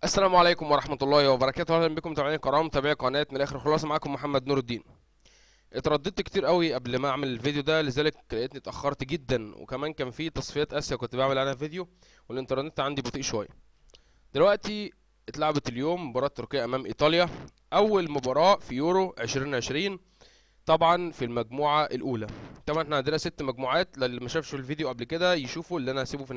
السلام عليكم ورحمة الله وبركاته. أهلا بكم متابعين الكرام، متابعي قناة من الآخر خلاصة. معاكم محمد نور الدين. اترددت كتير قوي قبل ما أعمل الفيديو ده، لذلك لقيتني اتأخرت جدا، وكمان كان في تصفيات آسيا كنت بعمل عنها فيديو، والإنترنت عندي بطيء شوية. دلوقتي اتلعبت اليوم مباراة تركيا أمام إيطاليا، أول مباراة في يورو 2020، طبعا في المجموعة الأولى. طبعا احنا عندنا 6 مجموعات، للي ما شافش الفيديو قبل كده يشوفوا اللي أنا هسيبه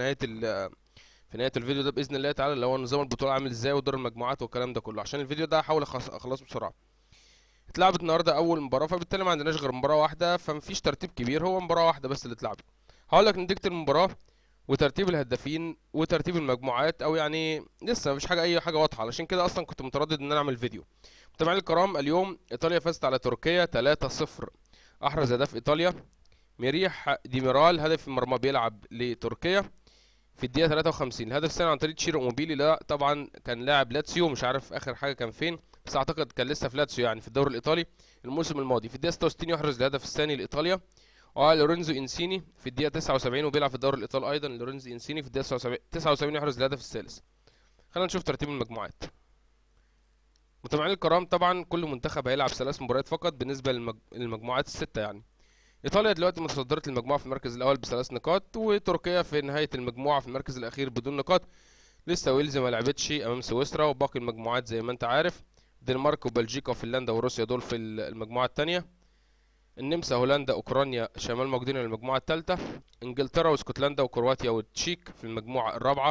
في نهايه الفيديو ده باذن الله تعالى، اللي هو نظام البطوله عامل ازاي ودور المجموعات والكلام ده كله، عشان الفيديو ده هحاول اخلصه بسرعه. اتلعبت النهارده اول مباراه، فبالتالي ما عندناش غير مباراه واحده، فمفيش ترتيب كبير، هو مباراه واحده بس اللي اتلعبت. هقول لك نتيجه المباراه وترتيب الهدافين وترتيب المجموعات، او يعني لسه مفيش اي حاجه واضحه، علشان كده اصلا كنت متردد ان انا اعمل فيديو. متابعينا الكرام، اليوم ايطاليا فازت على تركيا 3-0. احرز هدف ايطاليا ميريح ديميرال، هدف المرمى بيلعب لتركيا في الدقيقة 53. الهدف الثاني عن طريق تشيرو موبيلي، لا طبعا كان لاعب لاتسيو، مش عارف اخر حاجة كان فين، بس اعتقد كان لسه في لاتسيو يعني في الدوري الايطالي الموسم الماضي. في الدقيقة 66 يحرز الهدف الثاني لايطاليا. ولورينزو انسيني في الدقيقة 79 وبيلعب في الدوري الايطالي ايضا، لورينزو انسيني في الدقيقة 79 يحرز الهدف الثالث. خلينا نشوف ترتيب المجموعات. متابعين الكرام، طبعا كل منتخب هيلعب 3 مباريات فقط بالنسبة للمجموعات الستة يعني. ايطاليا دلوقتي متصدرة المجموعة في المركز الاول ب3 نقاط، وتركيا في نهاية المجموعة في المركز الاخير بدون نقاط. لسه ويلز ما لعبتش امام سويسرا، وباقي المجموعات زي ما انت عارف، الدنمارك وبلجيكا وفنلندا وروسيا دول في المجموعه الثانيه. النمسا هولندا اوكرانيا شمال موجودين في المجموعه الثالثه. انجلترا واسكتلندا وكرواتيا والتشيك في المجموعه الرابعه.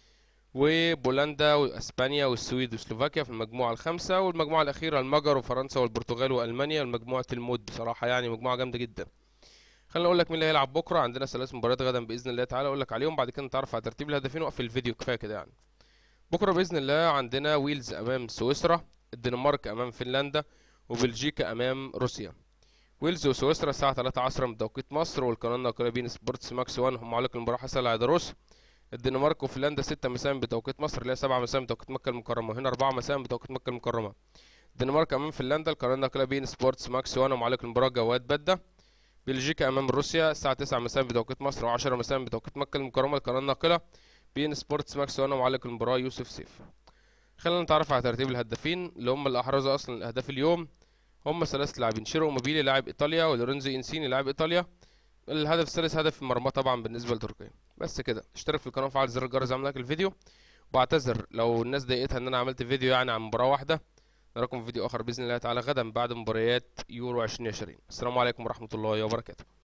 وبولندا واسبانيا والسويد وسلوفاكيا في المجموعه الخامسه. والمجموعه الاخيره المجر وفرنسا والبرتغال والمانيا، مجموعه الموت بصراحه يعني مجموعه جامده جدا. خلينا اقول لك مين اللي هيلعب بكره. عندنا 3 مباريات غدا باذن الله تعالى، اقول لك عليهم بعد كده نتعرف على ترتيب الهدافين واقفل الفيديو، كفايه كده يعني. بكره باذن الله عندنا ويلز امام سويسرا، الدنمارك امام فنلندا، وبلجيكا امام روسيا. ويلز وسويسرا الساعه 3 عصرا بتوقيت مصر، والقناه الناقله بين سبورتس ماكس 1 هم معلق المباراه حسن العيدروس. الدنمارك وفنلندا 6 مساء بتوقيت مصر، اللي هي 7 مساء بتوقيت مكه المكرمه، هنا 4 مساء بتوقيت مكه المكرمه. الدنمارك امام فنلندا، القناه الناقله بين سبورتس ماكس 1 ومعلق المباراه جواد بده. بلجيكا امام روسيا الساعه 9 مساء بتوقيت مصر و10 مساء بتوقيت مكه المكرمه، القناه الناقله بين سبورتس ماكس 1 ومعلق المباراه يوسف سيف. خلينا نتعرف على ترتيب الهدافين اللي هم اللي احرزوا اصلا الاهداف اليوم. هم 3 لاعبين: شيرو موبيلي لاعب ايطاليا، ولورينزو انسيني لاعب ايطاليا. الهدف الثالث هدف المرمى طبعا بالنسبه لتركيا. بس كده، اشترك في القناه وفعل زر الجرس زي ما لك الفيديو. وبعتذر لو الناس ضايقتها ان انا عملت فيديو يعني عن مباراه واحده. نراكم في فيديو اخر باذن الله تعالى غدا بعد مباريات يورو 2020. السلام عليكم ورحمه الله وبركاته.